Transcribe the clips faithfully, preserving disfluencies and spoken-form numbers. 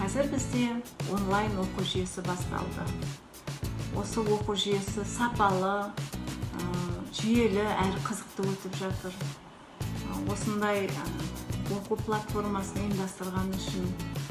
Қазір бізде онлайн оқу жүйесі басталды. Осы оқу жүйесі сапалы, жүйелі әрі қызықты өтіп жатыр. Осындай оқу платформасын ұйымдастырған үшін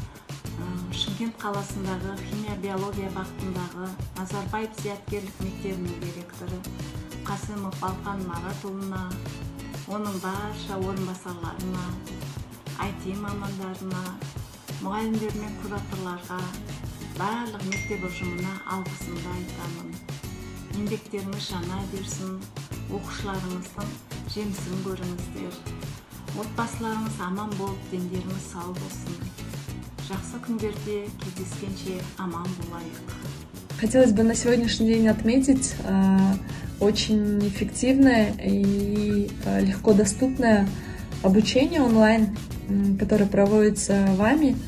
Шымкент қаласындағы химия биология бағытындағы Назарбаев зияткерлік мектебінің директоры Қасымов Алқан Маратұлына, оның барша орынбасарларына, ай ти мамандарына, мұғалімдер мен кураторларға, барлық мектеп ұжымына алғысымды айтамын. Еңбектеріңіз жана берсін, оқушыларыңыздың жемісін көріңіздер. Отбасыларыңыз аман болып, дендеріңіз сау болсын. Жақсы күндерде кездескенше аман болайық. Хотелось бы на сегодняшний день отметить э, очень эффективное и э, легко доступное обучение онлайн, э, которое проводится вами.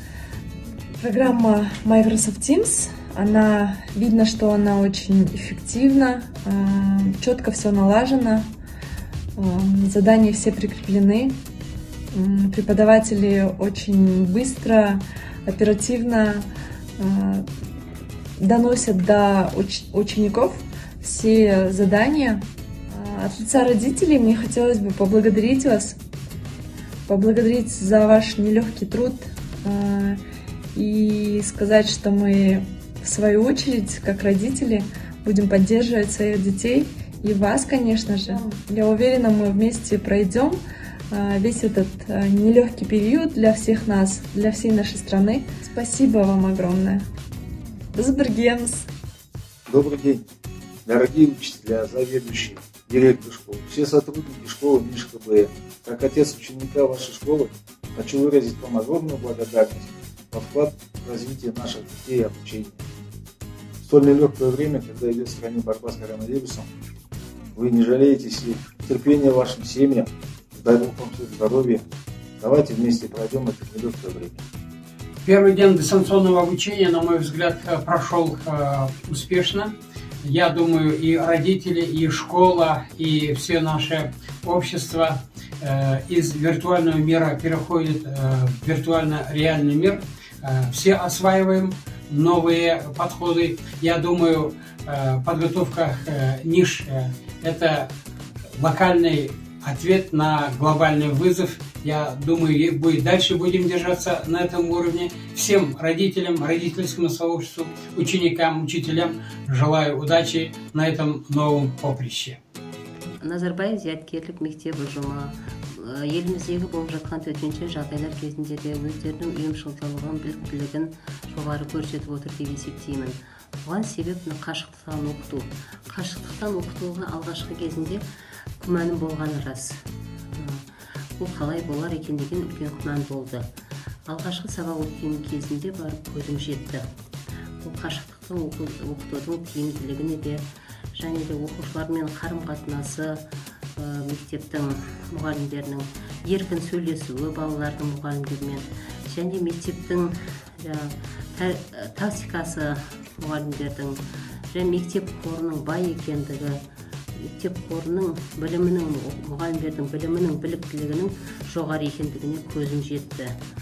Программа Microsoft Teams, она, видно, что она очень эффективна, э, четко все налажено, э, задания все прикреплены, э, преподаватели очень быстро, оперативно э, доносят до уч учеников все задания. От лица родителей мне хотелось бы поблагодарить вас, поблагодарить за ваш нелегкий труд э, и сказать, что мы в свою очередь, как родители, будем поддерживать своих детей и вас, конечно же. Я уверена, мы вместе пройдем весь этот нелегкий период для всех нас, для всей нашей страны. Спасибо вам огромное. Добрый день, дорогие учителя, заведующие, директор школы, все сотрудники школы МИШ-КБ. Как отец ученика вашей школы, хочу выразить вам огромную благодарность за вклад в развитие наших детей и обучения. В столь нелегкое время, когда идет в стране борьба с коронавирусом, вы не жалеете сил, терпения вашим семьям. Дай Бог вам всем здоровья. Давайте вместе пройдем это нелегкое время. Первый день дистанционного обучения, на мой взгляд, прошел успешно. Я думаю, и родители, и школа, и все наше общество из виртуального мира переходит в виртуально-реальный мир. Все осваиваем новые подходы. Я думаю, подготовка ниш – это локальный ответ на глобальный вызов. Я думаю, будет дальше будем держаться на этом уровне. Всем родителям, родительскому сообществу, ученикам, учителям желаю удачи на этом новом поприще. Назарбаев зияткерлік мектеп ұжымы еліміздегі болып жатқан төтенше жағдайлар кезінде де өздерінің ұйымшылдығын, біліктілігін жоғары көрсетіп отыр деп есептеймін. Бұған себеп қашықтықтан оқыту. Қашықтықтан оқытуға алғашқы кезінде күмәнім болғаны рас. Бұл қалай болар екен деген үлкен күмән болды. Алғашқы сабақ өткен кезінде барып көзім жетті. Бұл қашықтықтан оқытудың тиімділігіне де, және де оқушылармен қарым-қатынасы, мектептің мұғалімдерінің еркін сөйлесуі балалардың мұғалімдермен, және мектептің тактикасы мұғалімдердің, және мектеп қорының бай екендігі, мектеп қорының білімінің, мұғалімдердің білімінің, біліктілігінің жоғары екендігіне көзім жетті.